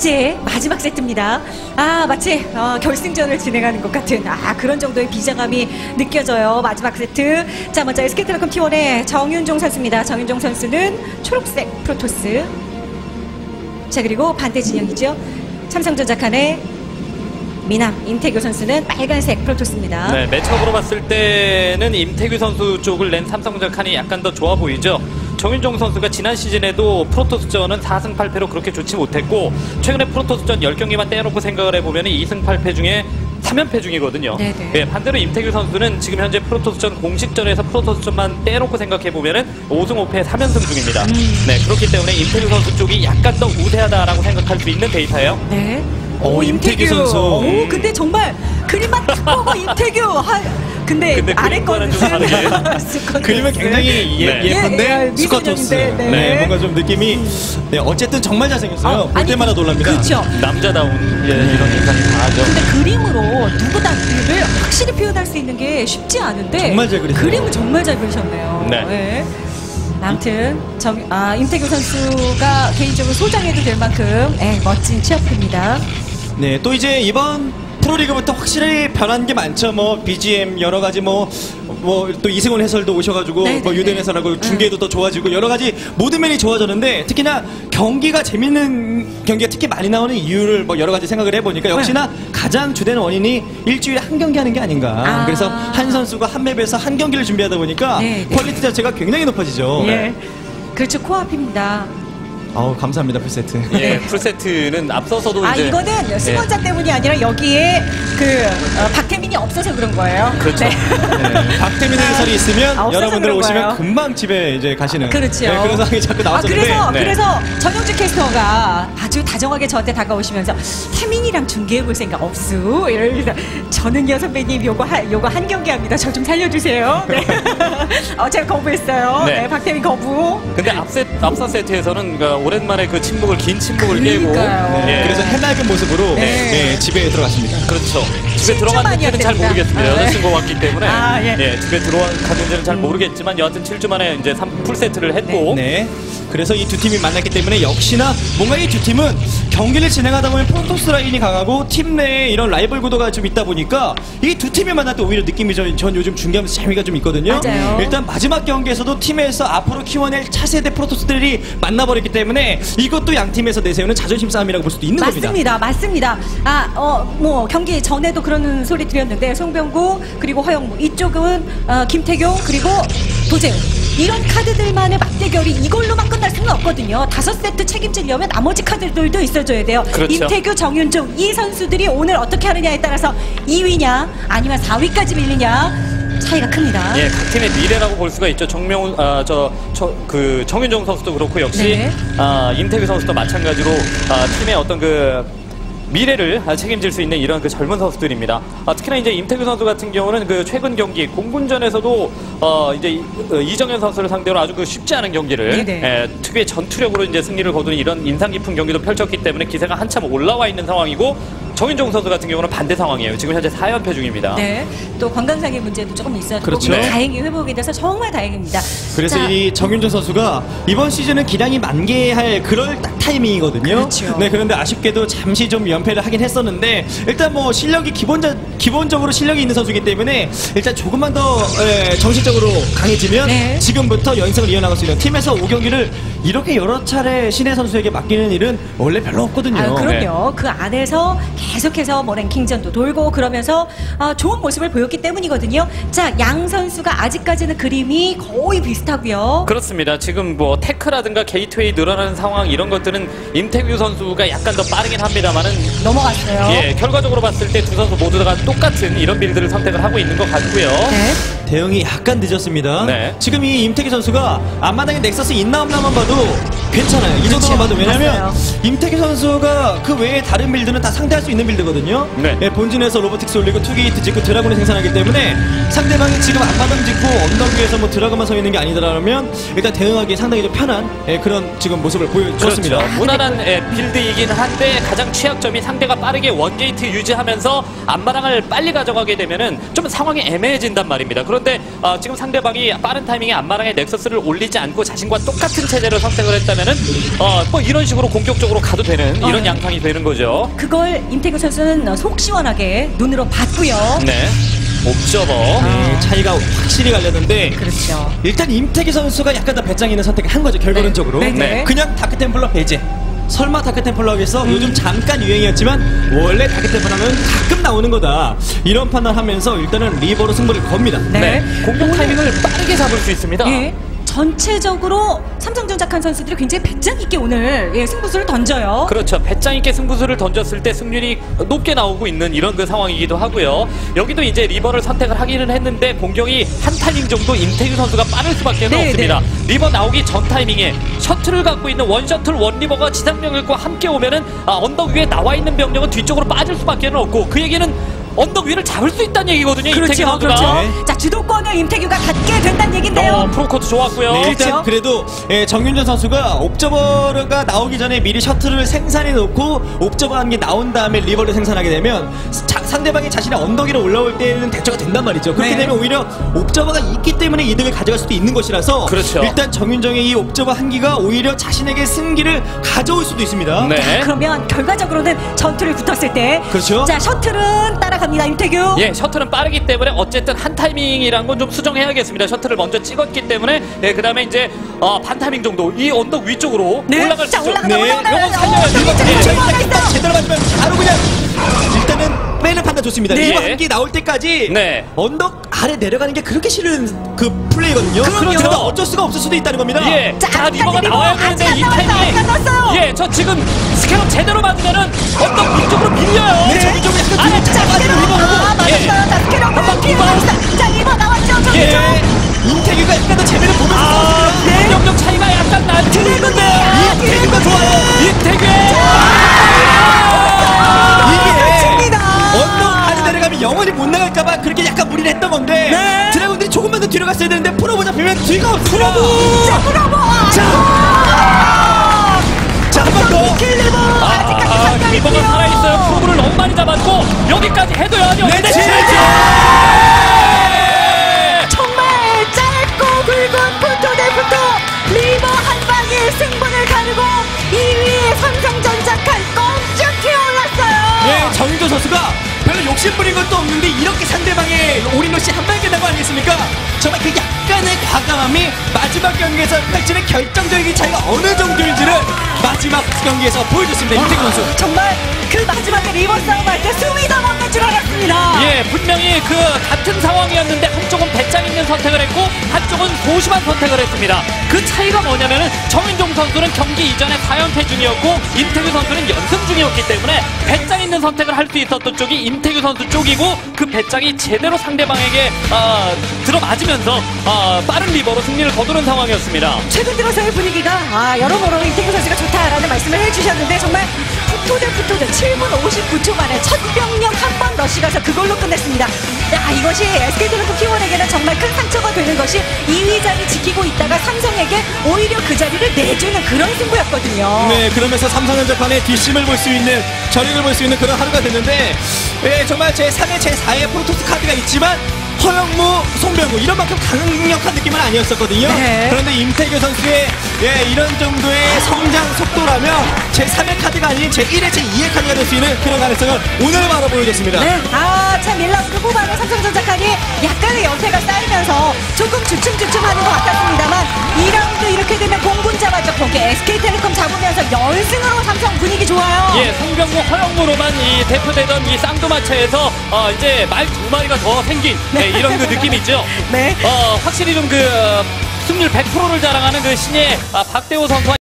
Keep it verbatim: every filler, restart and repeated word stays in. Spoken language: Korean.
이제 마지막 세트입니다. 아 마치 어, 결승전을 진행하는 것 같은 아 그런 정도의 비장함이 느껴져요. 마지막 세트. 자 먼저 에스케이텔레콤 티 원의 정윤종 선수입니다. 정윤종 선수는 초록색 프로토스. 자 그리고 반대 진영이죠. 삼성전자 칸의 미남 임태규 선수는 빨간색 프로토스입니다. 네, 매치업으로 봤을 때는 임태규 선수 쪽을 낸 삼성전자 칸이 약간 더 좋아 보이죠. 정윤종 선수가 지난 시즌에도 프로토스전은 사 승 팔 패로 그렇게 좋지 못했고 최근에 프로토스전 십 경기만 떼어놓고 생각을 해보면 이 승 팔 패 중에 삼 연패 중이거든요. 네, 반대로 임태규 선수는 지금 현재 프로토스전 공식전에서 프로토스전만 떼어놓고 생각해보면 오 승 오 패 삼 연승 중입니다. 음. 네, 그렇기 때문에 임태규 선수 쪽이 약간 더 우세하다라고 생각할 수 있는 데이터예요. 네. 오, 오 임태규, 임태규 선수. 오, 근데 정말 그림만 딱 보고 임태규. 하, 근데, 근데 아래 거는 좀 다르게. 그림은 굉장히 예, 네. 예쁜데 예, 예, 스쿼토스. 네. 네, 뭔가 좀 느낌이. 네, 어쨌든 정말 잘생겼어요. 어, 볼 때마다 놀랍니다. 그렇죠. 남자다운 예, 이런 인상이 다 하죠. 근데 그림으로 누구다를 확실히 표현할 수 있는 게 쉽지 않은데 정말 잘 그리세요. 그림을 정말 잘 그리셨네요. 네. 네. 아무튼 정, 아, 임태규 선수가 개인적으로 소장해도 될 만큼 네, 멋진 취업입니다. 네, 또 이제 이번 프로리그부터 확실히 변한 게 많죠. 뭐 비지엠 여러 가지 뭐 뭐 또 이승훈 해설도 오셔가지고 네네네. 뭐 유대인 해설하고 중계도 음. 더 좋아지고 여러 가지 모든 면이 좋아졌는데 특히나 경기가 재밌는 경기가 특히 많이 나오는 이유를 뭐 여러 가지 생각을 해보니까 역시나 네. 가장 주된 원인이 일주일에 한 경기 하는 게 아닌가. 아. 그래서 한 선수가 한 맵에서 한 경기를 준비하다 보니까 네네. 퀄리티 자체가 굉장히 높아지죠. 예. 네. 그렇죠. 코앞입니다. 아우 감사합니다 풀세트. 예, 풀세트는 앞서서도 아 이제 이거는 수건자 예. 때문이 아니라 여기에 그 어, 박태민이 없어서 그런 거예요. 그렇죠. 네. 네. 박태민 해설이 있으면 아, 여러분들 오시면 거예요. 금방 집에 이제 가시는. 그렇죠. 네, 그런 상황이 자꾸 나왔었는데. 아, 그래서 네. 그래서 전용주 캐스터가 아주 다정하게 저한테 다가오시면서 태민이랑 중계해볼 생각 없수? 이러면서 저는요 선배님 요거 한 요거 한 경기 합니다. 저 좀 살려주세요. 네. 어 제가 거부했어요. 네. 네 박태민 거부. 근데 앞세 앞서 세트에서는 그러니까 오랜만에 그 침묵을 긴 침묵을 깨고 네. 그래서 해맑은 모습으로 네. 네, 집에 들어갔습니다. 그렇죠. 집에 들어갔는지는 잘 모르겠습니다. 아, 네. 여자친구가 왔기 때문에 아, 예. 예, 집에 들어갔는지는 잘 모르겠지만 여하튼 칠 주 만에 이제 풀 세트를 했고 네. 네. 그래서 이 두 팀이 만났기 때문에 역시나 뭔가 이 두 팀은 경기를 진행하다 보면 프로토스 라인이 강하고 팀 내에 이런 라이벌 구도가 좀 있다 보니까 이 두 팀이 만날 때 오히려 느낌이 전, 전 요즘 중계하면서 재미가 좀 있거든요. 맞아요. 일단 마지막 경기에서도 팀에서 앞으로 키워낼 차세대 프로토스들이 만나버렸기 때문에 이것도 양 팀에서 내세우는 자존심 싸움이라고 볼 수도 있는 맞습니다. 겁니다. 맞습니다. 맞습니다. 아, 어, 뭐 경기 전에도 그런 소리 드렸는데 송병구 그리고 허영무 이쪽은 어, 김태경 그리고 도재훈 이런 카드들만의 맞대결이 이걸로만 끝날 수는 없거든요. 다섯 세트 책임지려면 나머지 카드들도 있어줘야 돼요. 그렇죠. 임태규, 정윤종 이 선수들이 오늘 어떻게 하느냐에 따라서 이 위냐 아니면 사 위까지 밀리냐 차이가 큽니다. 예, 각 팀의 미래라고 볼 수가 있죠. 정명훈, 아, 저, 저, 그 정윤종 선수도 그렇고 역시 네. 아, 임태규 선수도 마찬가지로 아, 팀의 어떤 그 미래를 책임질 수 있는 이런 그 젊은 선수들입니다. 아, 특히나 이제 임태규 선수 같은 경우는 그 최근 경기 공군전에서도 어, 이제 이정현 선수를 상대로 아주 그 쉽지 않은 경기를 예, 특유의 전투력으로 이제 승리를 거두는 이런 인상 깊은 경기도 펼쳤기 때문에 기세가 한참 올라와 있는 상황이고. 정윤종 선수 같은 경우는 반대 상황이에요. 지금 현재 사 연패 중입니다. 네, 또 건강상의 문제도 조금 있었고 그렇죠. 다행히 회복이 돼서 정말 다행입니다. 그래서 자, 이 정윤종 선수가 이번 시즌은 기량이 만개할 그럴 타이밍이거든요. 그렇죠. 네, 그런데 아쉽게도 잠시 좀 연패를 하긴 했었는데 일단 뭐 실력이 기본자, 기본적으로 실력이 있는 선수이기 때문에 일단 조금만 더 에, 정신적으로 강해지면 네. 지금부터 연승을 이어나갈 수 있는 팀에서 오 경기를 이렇게 여러 차례 신혜 선수에게 맡기는 일은 원래 별로 없거든요. 아, 그럼요. 네. 그 안에서 계속해서 뭐 랭킹전도 돌고 그러면서 아, 좋은 모습을 보였기 때문이거든요. 자, 양 선수가 아직까지는 그림이 거의 비슷하고요. 그렇습니다. 지금 뭐 테크라든가 게이트웨이 늘어나는 상황 이런 것들은 임태규 선수가 약간 더 빠르긴 합니다만은 넘어갔어요. 예, 결과적으로 봤을 때 두 선수 모두 다 똑같은 이런 빌드를 선택을 하고 있는 것 같고요. 네. 대응이 약간 늦었습니다. 네. 지금 이 임태규 선수가 앞마당에 넥서스 있나 없나만 봐도 괜찮아요. 이 정도만 그렇죠. 봐도 왜냐면 맞아요. 임태규 선수가 그 외에 다른 빌드는 다 상대할 수 있는 빌드거든요. 네. 예, 본진에서 로보틱스 올리고 투게이트 짓고 드라군을 생산하기 때문에 상대방이 지금 앞마당 짓고 언덕 위에서 뭐 드라군만 서 있는 게 아니더라면 일단 대응하기 상당히 좀 편한 예, 그런 지금 모습을 보여줬습니다. 그렇죠. 무난한 예, 빌드이긴 한데 가장 취약점이 상대가 빠르게 원게이트 유지하면서 앞마당을 빨리 가져가게 되면은 좀 상황이 애매해진단 말입니다. 그런데 어, 지금 상대방이 빠른 타이밍에 앞마당에 넥서스를 올리지 않고 자신과 똑같은 체제를 선택을 했다면은 어, 뭐 이런 식으로 공격적으로 가도 되는 이런 어. 양상이 되는 거죠. 그걸 임태규 선수는 속 시원하게 눈으로 봤고요. 네. 옵저버. 예, 차이가 확실히 갈렸는데 그렇죠. 일단 임태기 선수가 약간 더 배짱 있는 선택을 한 거죠. 결과론적으로. 네. 네. 그냥 다크템플러 배제. 설마 다크템플러 하겠어? 음. 요즘 잠깐 유행이었지만 원래 다크템플러 하면 가끔 나오는 거다. 이런 판단하면서 일단은 리버로 승부를 겁니다. 네. 네. 공격 타이밍을 빠르게 잡을 수 있습니다. 예. 전체적으로 삼성전자 칸 선수들이 굉장히 배짱 있게 오늘 예, 승부수를 던져요. 그렇죠. 배짱 있게 승부수를 던졌을 때 승률이 높게 나오고 있는 이런 그 상황이기도 하고요. 여기도 이제 리버를 선택을 하기는 했는데 공격이 한 타이밍 정도 임태규 선수가 빠를 수밖에 네, 없습니다. 네. 리버 나오기 전 타이밍에 셔틀을 갖고 있는 원셔틀 원리버가 지상병력과 함께 오면은 아, 언덕 위에 나와 있는 병력은 뒤쪽으로 빠질 수밖에 없고 그 얘기는 언덕 위를 잡을 수 있다는 얘기거든요. 임태규 그렇죠, 선수가. 그렇죠. 네. 자, 주도권을 임태규가 갖게 된다는 얘긴데요. 어, 프로코트 좋았고요. 네, 일단 그렇죠. 그래도 예, 정윤전 선수가 옵저버가 나오기 전에 미리 셔틀을 생산해 놓고 옵저버 한 개 나온 다음에 리버를 생산하게 되면 자, 상대방이 자신의 언덕 위로 올라올 때는 대처가 된단 말이죠. 그렇게 네. 되면 오히려 옵저버가 있기 때문에 이득을 가져갈 수도 있는 것이라서 그렇죠. 일단 정윤정의 이 옵저버 한 기가 오히려 자신에게 승기를 가져올 수도 있습니다. 네. 그러면 결과적으로는 전투를 붙었을 때 그렇죠. 자, 셔틀은 따라갑니다. 임태규. 예, 셔틀은 빠르기 때문에 어쨌든 한 타이밍이란 건 좀 수정해야겠습니다. 셔틀을 먼저 찍었기 때문에 예, 그다음에 이제 어, 반 타이밍 정도 이 언덕 위쪽으로 네. 올라갈 수 자, 있죠. 올라간다, 네. 올라간다. 요건 살려야 돼요. 어, 예. 자, 올라간다. 제대로 맞으면 바로 그냥 일단은 빼는 판단 좋습니다. 네. 리버 한 개 나올 때까지 네. 언덕 아래 내려가는 게 그렇게 싫은 그 플레이거든요. 그럼요. 그러다 어쩔 수가 없을 수도 있다는 겁니다. 예, 자, 자, 아직까지 리버가 리버 나와야 아직 되는데 안 이 나왔어요. 타이밍에 아직 안 나왔어요. 예, 저 지금 스캐럽 제대로 맞으면은 언덕 위쪽으로 밀려요. 네, 저기 좀 약간 아래 뒤로 짜가지고 리버 오고. 아, 맞았어요. 예. 자, 스케일 한번 피해고 있다. 자, 리버 나왔죠. 저 예. 위쪽. 임태규가 약간 더 재미를 보면서 아, 싸웠습니다. 네. 공격력 차이가 약간 나는데 임태규가 좋아요. 이태규의 이게 맞습니다. 언덕 아래 내려가면 영원히 못 나갈까봐 그렇게 약간 무리를 했던 건데 네. 드래곤들이 조금만 더 뒤로 갔어야 되는데 프로보 잡히면 뒤가 없습니다. 자, 브라보. 자, 한 번 더. 킬 리버. 아직까지 아, 상당히 리버가 있고요. 살아있어요. 프로브를 너무 많이 잡았고 여기까지 해도요. 네, 네, 진짜. 정말 짧고 굵은 포토 대 포토 리버 한 방에 승부를 가르고 이 위에 삼성전자 칸 꽁쭉 튀어올랐어요. 예, 정윤조 선수가 별로 욕심 부린 것도 없는데 이렇게 상대방의 올인러시 한 방에 끝난 거 아니겠습니까? 정말 그 약간의 과감함이 마지막 경기에서 펼치는 결정적인 차이가 어느 정도인지를 마지막 경기에서 보여줬습니다. 임태규 선수. 정말 그 마지막에 리버 싸움할 때 숨이 다 멎는 줄 알았습니다. 예, 분명히 그 같은 상황이었는데 한쪽은 배짱 있는 선택을 했고 한쪽은 소심한 선택을 했습니다. 그 차이가 뭐냐면은 정인종 선수는 경기 이전에 사 연패 중이었고 임태규 선수는 연승 중이었기 때문에 배짱 있는 선택을 할 수 있었던 쪽이 임태규 선수 쪽이고 그 배짱이 제대로 상대방에게 어, 들어맞으면서 어, 빠른 리버로 승리를 거두는 상황이었습니다. 최근 들어서의 분위기가 아, 여러모로 임태규 선수가 좋다라는 말씀을 해주셨는데 정말 푸토대 푸토대 칠 분 오십구 초 만에 첫 병력 한 번 러시 가서 그걸로 끝냈습니다. 야, 이것이 에스케이텔레콤 티원에게는 정말 큰 상처가 되는 것이 이 위 자리 지키고 있다가 삼성에게 오히려 그 자리를 내주는 그런 승부였거든요. 네, 그러면서 삼성전자판의 뒷심을 볼 수 있는 저력을 볼 수 있는 그런 하루가 됐는데 예, 정말 제삼의 제사의 프로토스 카드가 있지만 허영무, 송병구 이런 만큼 강력한 느낌은 아니었었거든요. 네. 그런데 임태규 선수의 예, 이런 정도의 성장 속도라면 제삼의 카드가 아닌 제일의 제이의 카드가 될 수 있는 그런 가능성을 오늘 바로 보여줬습니다. 네, 아, 참 일 라운드 후반에 삼성전자 칸이 약간의 연패가 쌓이면서 조금 주춤주춤하는 것 같았습니다만 이 라운드 이렇게 되면 공군 잡았죠. 거기 에스케이텔레콤 잡으면서 연승으로 삼성 분위기 좋아요. 예, 송병구 허영무로만 이 대표되던 이 쌍두마차에서 어, 이제 말 두 마리가 더 생긴 네, 이런 그 느낌이 있죠. 네. 어, 확실히 좀 그 승률 백 퍼센트를 자랑하는 그 신예 아, 박대호 선수와